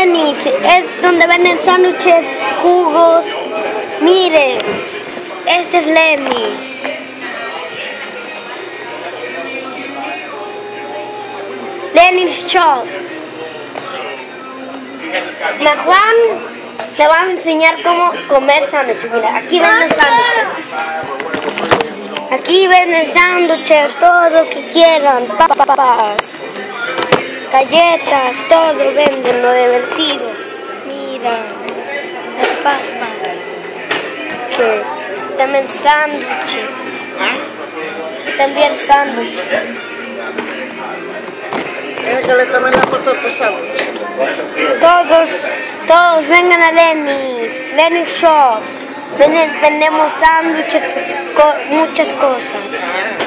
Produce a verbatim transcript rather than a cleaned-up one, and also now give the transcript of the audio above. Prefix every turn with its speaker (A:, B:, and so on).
A: Lenny's, es donde venden sándwiches, jugos. Miren, este es Lenny's. Lenny's Shop. La Juan te va a enseñar cómo comer sándwiches. Mira, aquí venden sándwiches. Aquí venden sándwiches, todo lo que quieran, papas, galletas, todo venden, lo divertido. Mira, las papas, que también sándwiches, también sándwiches.
B: ¿Quieres que le tomen la foto a tu sándwich?
A: Todos, todos vengan a Lenny's, Lenny's Shop. Vendemos sándwiches, muchas cosas.